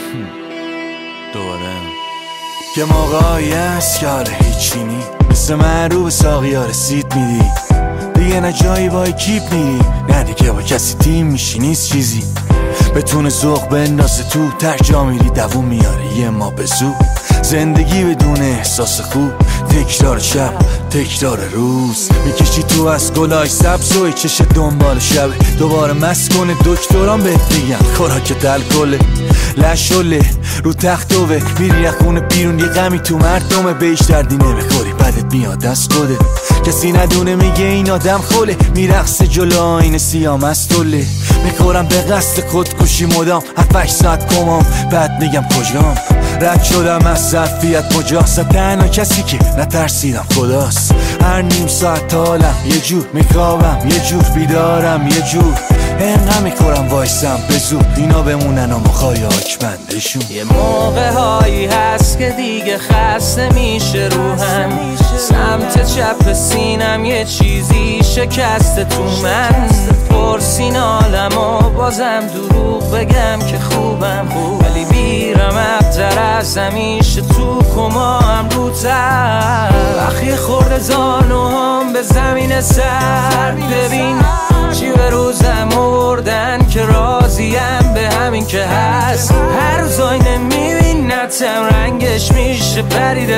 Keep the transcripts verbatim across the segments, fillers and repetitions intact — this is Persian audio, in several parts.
دوباره که موقعی هست که حالا هیچی نی مثل محروب ساقی ها رسید میدی دیگه نه جایی با کیپ میری نه دیگه با کسی تیم میشی نیست چیزی بتونه ذوق بندازه تو ترجا میری دووم میاره یه ما به زو زندگی بدون احساس خوب تکرار شب تکرار روز میکشی تو از گلای سبز و چش دنبال شب دوباره مست کنه دکتران بهت میگن خوراکت الکله لشله رو تخت دوه میری خونه بیرون یه غمی تو مردمه بهش دردی نمیخوری بعدت میاد از خودت کسی ندونه میگه این آدم خوله میرقصه جلو آینه سیاه مستوله میخورم به قصد خودکشی مدام هفت ساعت کمام بعد میگم کجام رد شدم از ظرفیت مجاست تنها کسی که نترسیدم خداست هر نیم ساعت حالم یه جور میخوابم یه جور بیدارم یه جور انقدر میخورم وایسم به زور اینا بمونن و مخوای آکمندشون یه موقع هایی هست که دیگه خسته میشه روحم سمت چپ سینم یه چیزی شکسته تو من پرسین عالم و بازم دروغ بگم که خوبم ولی بیرم ابتر از همیشه تو کما هم روتر وقتی خورده زانو هم به زمین سر ببین چی به روزم آوردن که راضیم به همین که هست هر روز آینه میبینتم رنگش میشه پریده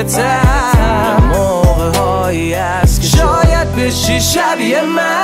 تر موقع هایی هست که شاید بشی شبیه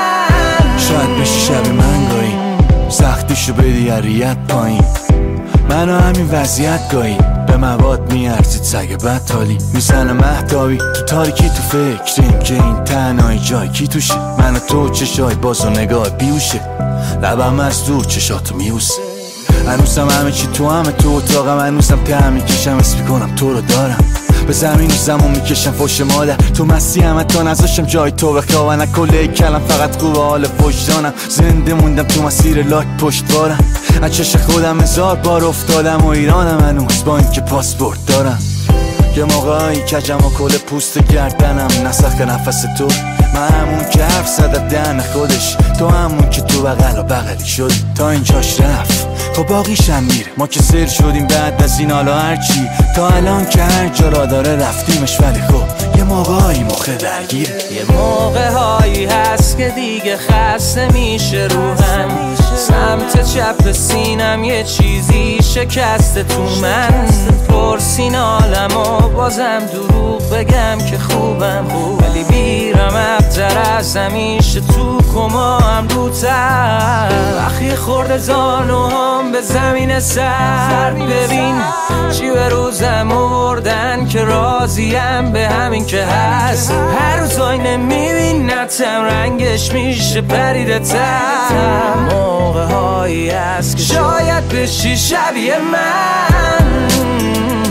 من شاید بشی شبیه من گاهی سختیشو بدی هریت پایین منو همین وضعیت گاهی به مواد میارزید سگ بد تالی میزنه مهتابی تو تاریکی تو فکریم که این تنهایی جای کی توشه من و تو چشای باز و نگاه بیوشه لبم از دور چشاتو میوسه هنوزم همه چی تو همه تو اتاقم هنوزم ته میکشم اسم میکنم تو رو دارم به زمین و زمان میکشم فوش مادر تو مستی همه تا نذاشم جای تو بخوابن از کله کلم فقط خوب حال وجدانم زنده موندم تو مسیر لاک پشت بارم از چش خودم هزار بار افتادم و ایرانم هنوز با اینکه پاسپورت دارم یه موقعی کجم و کل پوست گردنم نسخ نفس تو من همون که حرف زد دهن خودش تو همون که تو بغل و بغلی شد تا اینجاش رفت خب باقیشم میره ما که سر شدیم بعد از این حالا هرچی تا الان که هر جا را داره رفتیمش ولی خب یه موقعی مخه درگیره یه موقع هایی هست که دیگه خسته میشه روحم سمت چپ سینم یه چیزی شکسته تو من پرسین عالم و بازم دروغ بگم که خوبم ولی بیرم ابتر از همیشه تو کما هم روتر وقتی خورده زانو هم به زمین سر ببین چی به روزم آوردن که راضیم به همین که هست هر روز آینه میبینتم رنگش میشه پریده تر موقع هایی هست که شاید بشی شبیه من